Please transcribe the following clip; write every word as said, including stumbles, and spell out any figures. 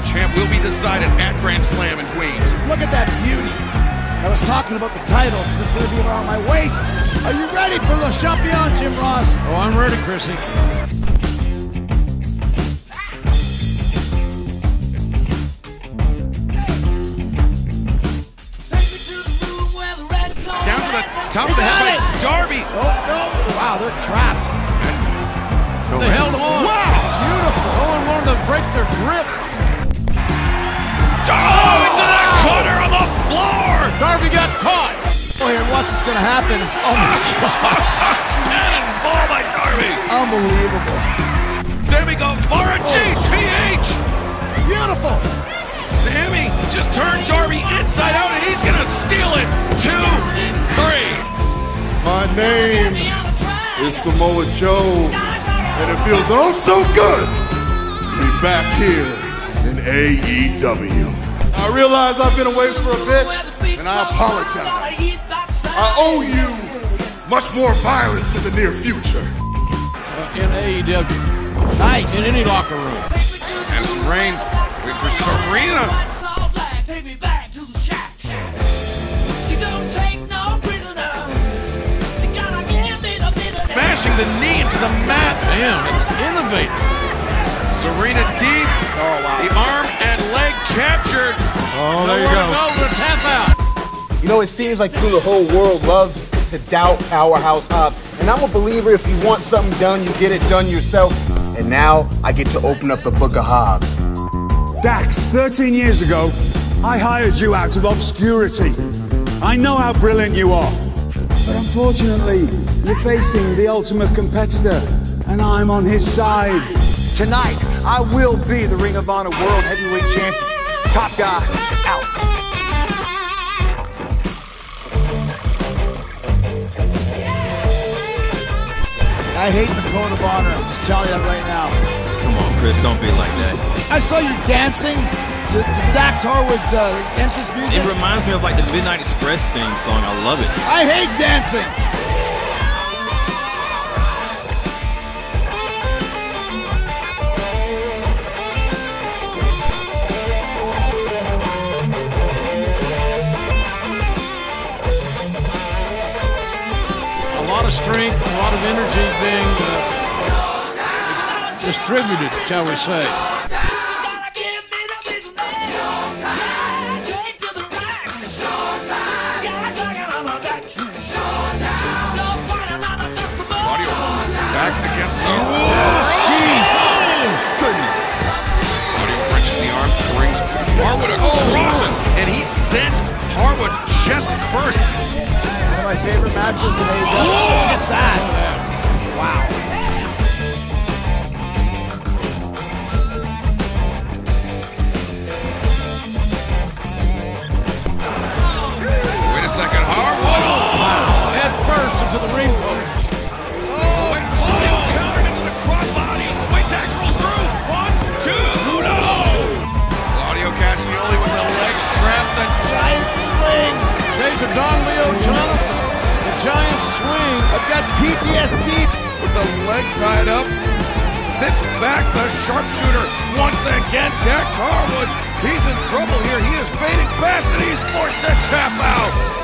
champ will be decided at Grand Slam in Queens. Look at that beauty. I was talking about the title because it's going to be around my waist. Are you ready for Le Champion, Jim Ross? Oh, I'm ready, Chrissy. Down to the top of the head by Darby. Oh, no. Wow, they're trapped. They held on. Wow. Beautiful. No one wanted to break their grip. Oh, into the corner on the floor. Darby got caught. Oh, here, watch what's going to happen. It's, oh, my gosh. Cannon ball by Darby. Unbelievable. Sammy Guevara, G T H. Beautiful. Sammy just turned Darby inside out, and he's going to steal it. Two, three. My name is Samoa Joe, and it feels oh so good to be back here in A E W. I realize I've been away for a bit, and I apologize. I owe you much more violence in the near future. Uh, in A E W. Nice. In any locker room. Madison Rayne, wait for Serena. Bashing the knee into the mat. Damn, it's innovative. Serena Deeb. Oh, wow. The arm and leg captured. Oh, there you Nowhere go. to go, to tap out. You know, it seems like the whole world loves to doubt Powerhouse Hobbs. And I'm a believer if you want something done, you get it done yourself. And now I get to open up the book of Hobbs. Dax, thirteen years ago, I hired you out of obscurity. I know how brilliant you are. But unfortunately, you're facing the ultimate competitor, and I'm on his side. Tonight, I will be the Ring of Honor World Heavyweight Champion. Top guy, out. I hate the Code of Honor. I'm just telling you that right now. Come on, Chris, don't be like that. I saw you dancing to, to Dax Harwood's uh, entrance music. It reminds me of like the Midnight Express theme song. I love it. I hate dancing. A lot of strength, a lot of energy being uh, distributed, shall we say. Claudio back against the Oh, jeez. goodness. Claudio wrenches the arm, brings Harwood across it, and he sent Harwood chest first. One of my favorite matches in A E W. Look at that. Wow. Wait a second, Harwood. Head first into the ring post. Oh, and Claudio countered into the crossbody. Wait, Dax rolls through. One, two, no. Claudio Castagnoli with the legs trapped. The Giant swing. Saves a Don Leo Jonathan. The giant swing. I've got P T S D. with the legs tied up. Sits back the sharpshooter. Once again, Dax Harwood. He's in trouble here. He is fading fast and he's forced to tap out.